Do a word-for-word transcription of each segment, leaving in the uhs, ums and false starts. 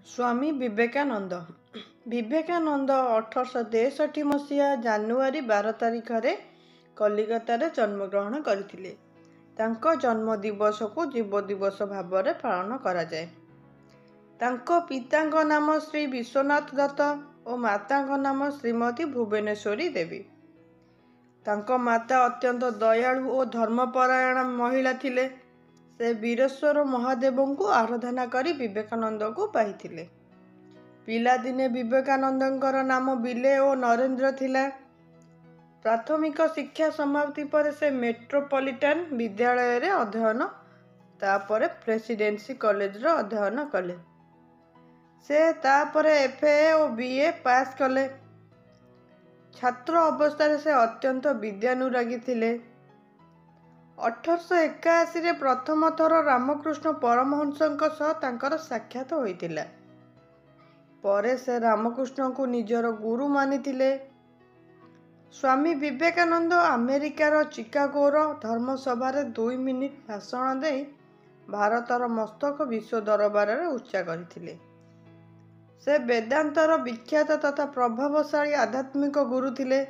स्वामी विवेकानंद विवेकानंद अठरश तेसठी मसीहा जानुआरी बार तारिख रे कलिकतार जन्मग्रहण करथिले। तांको जन्म दिवस को जीव दिवस भाव में पालन करा जाए। तांको पितांको नाम श्री विश्वनाथ दत्त और मातांको नाम श्रीमती भुवनेश्वरी देवी। तांको माता अत्यंत दयालु और धर्मपरायण महिला थिले। से वीरेश्वर महादेव को आराधना करी विवेकानंद को पाइथिले। पिलादिने विवेकानंदंकर नाम बिले और नरेंद्र थिला। प्राथमिक शिक्षा समाप्ति पर से मेट्रोपॉलिटन विद्यालय रे अध्ययन तापर प्रेसिडेंसी कॉलेज रो अध्ययन कले। से तापर एफए और बीए पास कले। छात्र अवस्था से अत्यंत विद्यानुरागी थिले। अठरश एकाशी रे प्रथम थर रामकृष्ण परमहंसंक सह तांकर साक्षात होइतिला। परे से रामकृष्ण को निजर गुरु मानिथिले। स्वामी विवेकानंद अमेरिकार चिकागोर धर्मसभा रे दुई मिनिट भाषण दे भारतर मस्तक विश्व दरबार रे उच्चा करथिले। से वेदांतर विख्यात तथा प्रभावशाली आध्यात्मिक गुरु थिले।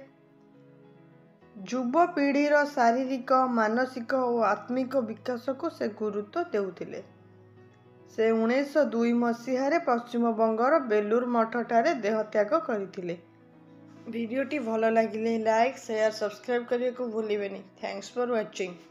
युवा पीढ़ीर शारीरिक मानसिक और आत्मिक विकास को से गुरुत्व देउथिले। से उन्नीस सौ दो मसीह रे पश्चिम बंगर बेलूर मठ ठारे देहत्याग करथिले। वीडियोटी भल लागिले लाइक शेयर सब्सक्राइब करिया को भूलिबेनी। Thanks for watching.